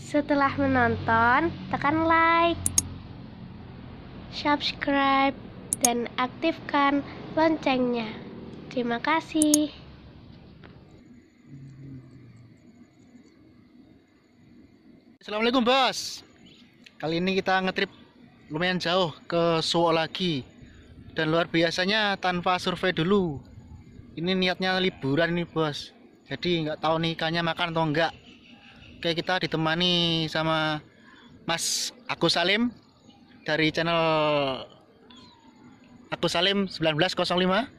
Setelah menonton, tekan like, subscribe, dan aktifkan loncengnya. Terima kasih. Assalamualaikum bos. Kali ini kita ngetrip lumayan jauh ke Suwo lagi. Dan luar biasanya tanpa survei dulu. Ini niatnya liburan nih bos. Jadi nggak tahu nih ikannya makan atau enggak. Oke, kita ditemani sama Mas Agus Salim dari channel Agus Salim 1905.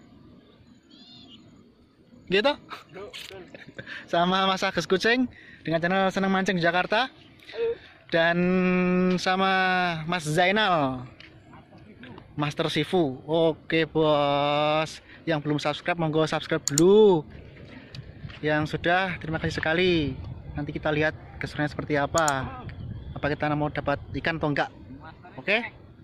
Gitu? Sama Mas Agus Kucing dengan channel Senang Mancing di Jakarta. Dan sama Mas Zainal Master Sifu. Oke bos, yang belum subscribe monggo subscribe dulu. Yang sudah, terima kasih sekali. Nanti kita lihat keseruannya seperti apa. Apa kita mau dapat ikan atau enggak. Oke?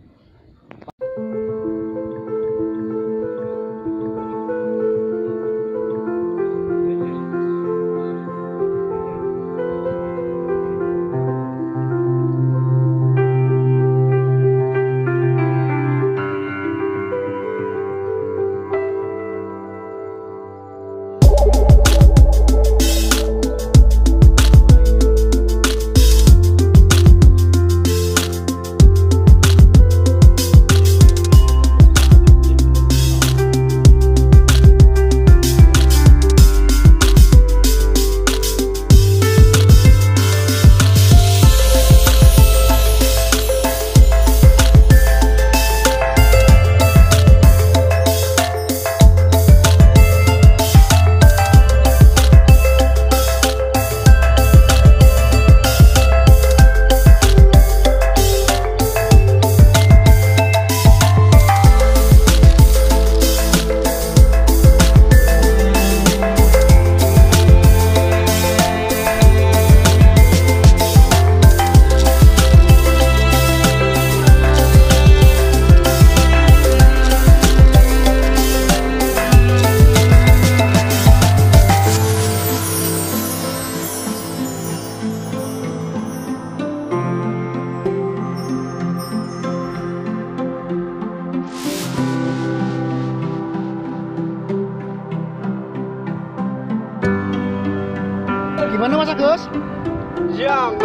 Gimana Mas Agus? Siang.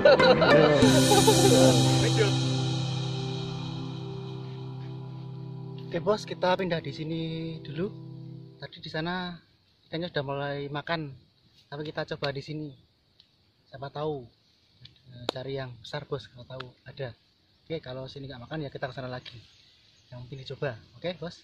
Oke bos, kita pindah di sini dulu. Tadi di sana ikannya sudah mulai makan, tapi kita coba di sini. Siapa tahu cari yang besar bos, kalau tahu ada. Oke, kalau sini nggak makan ya kita ke sana lagi. Yang penting dicoba, oke bos.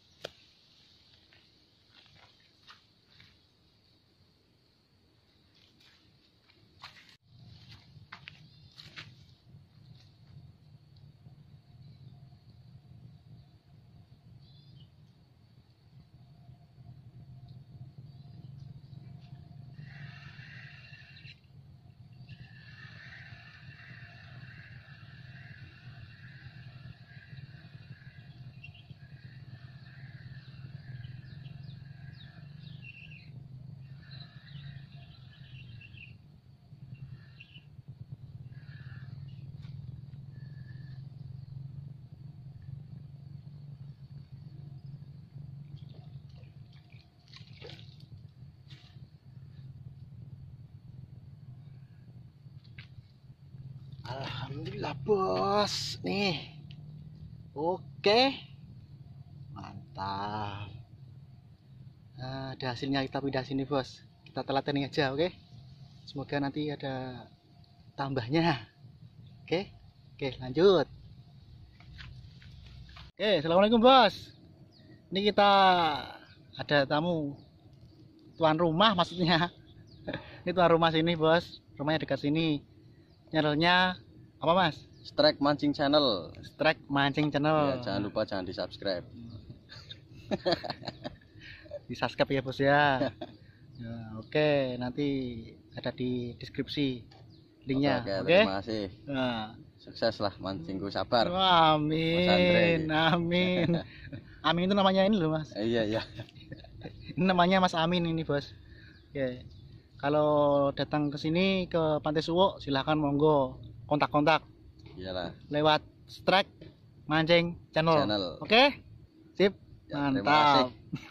Alhamdulillah bos, nih, oke, mantap. Nah, ada hasilnya, kita pindah sini bos, kita telatenin aja, oke. Semoga nanti ada tambahnya, oke, lanjut. Oke, assalamualaikum bos. Ini kita ada tamu, tuan rumah maksudnya. Ini tuan rumah sini bos, rumahnya dekat sini. Channelnya apa mas? Strike Mancing Channel. Strike Mancing Channel. Ya, jangan lupa jangan di subscribe. Di subscribe ya bos ya. Ya, oke, nanti ada di deskripsi linknya. Oke, Oke. terima kasih. Nah, Sukses lah mancingku, sabar. amin, amin. Amin itu namanya ini loh mas. Iya. Ini namanya Mas Amin ini bos. Oke. Kalau datang ke sini ke Pantai Suwo silahkan monggo kontak-kontak Iyalah. lewat Strike Mancing Channel. Oke? Sip. Ya, terima Mantap.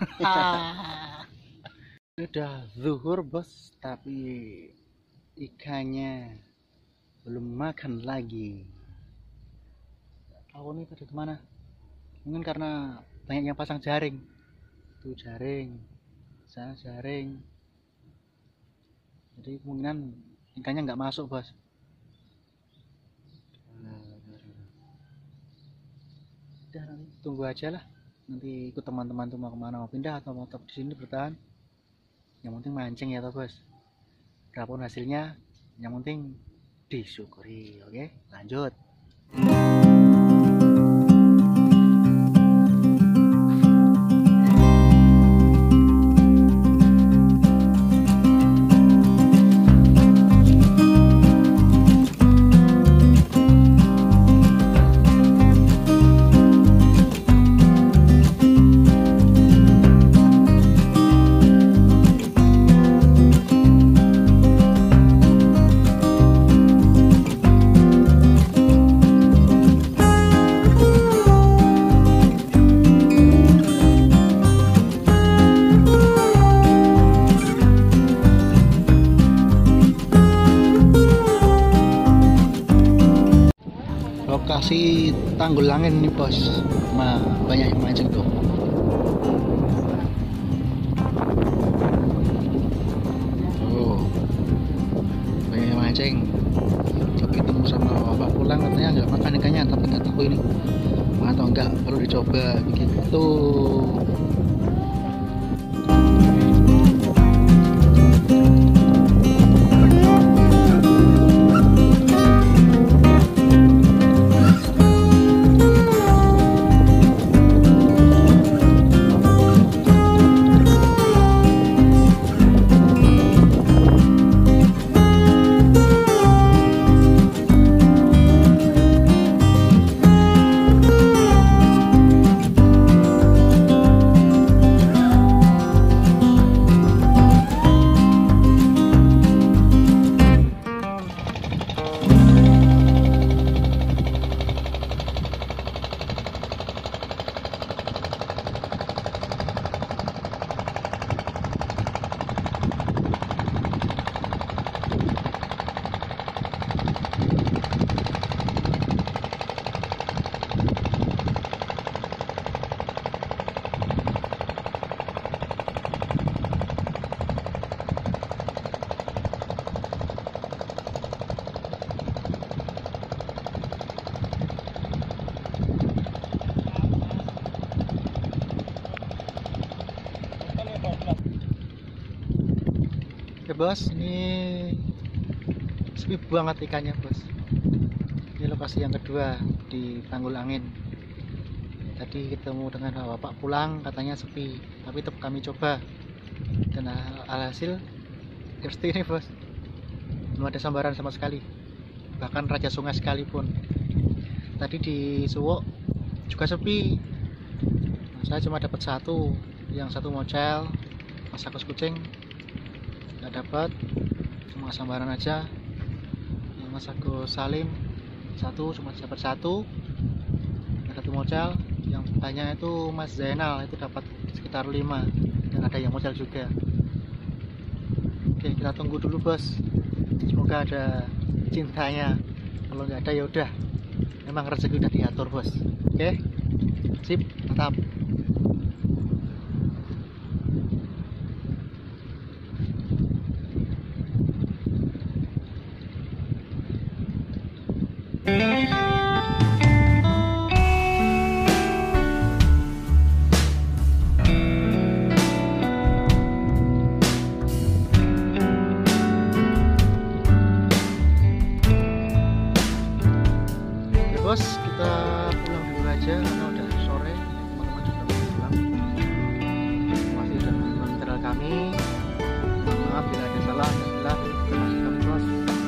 kasih. Sudah zuhur bos, tapi ikannya belum makan lagi. Tahu nih tadi kemana? Mungkin karena banyak yang pasang jaring. Tuh jaring, saya jaring. Jadi kemungkinan ikannya nggak masuk bos. Udah nanti tunggu aja lah. Nanti ikut teman-teman tuh mau kemana, mau pindah atau mau tetap di sini bertahan. Yang penting mancing ya toh bos. Berapapun hasilnya, yang penting disyukuri. Oke, lanjut. Lokasi Tanggul Angin nih bos, banyak yang mancing tuh. Banyak yang mancing. Coba ketemu sama bapak pulang katanya nggak makan ikannya, tapi nggak tahu ini atau enggak, perlu dicoba begitu. Oke bos, ini sepi banget ikannya bos. Ini lokasi yang kedua di Tanggul Angin. Tadi ketemu dengan bapak pulang katanya sepi, tapi tetap kami coba dan alhasil seperti ini bos. Belum ada sambaran sama sekali, bahkan raja sungai sekalipun. Tadi di Suwo juga sepi. Saya cuma dapat satu, yang satu mocel, masakus kucing. Nggak dapat, cuma sambaran aja. Yang masakus salim satu, cuma dapat satu, ada satu mocel. Yang banyak itu Mas Zainal, itu dapat sekitar 5, dan ada yang mocel juga. Oke, kita tunggu dulu bos, semoga ada cintanya. Kalau nggak ada ya udah, memang rezeki udah diatur bos. Oke, sip, mantap. Bos, kita pulang dulu aja karena udah sore, teman-teman juga mau pulang. Masih sudah menonton channel kami. Maaf bila ada salah, alhamdulillah terima kasih kami bos.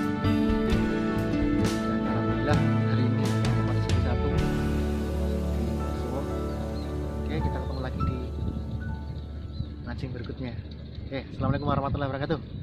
Dan alhamdulillah hari ini dapat satu di Suwo. Oke, kita ketemu lagi di mancing berikutnya. Oke, assalamualaikum warahmatullahi wabarakatuh.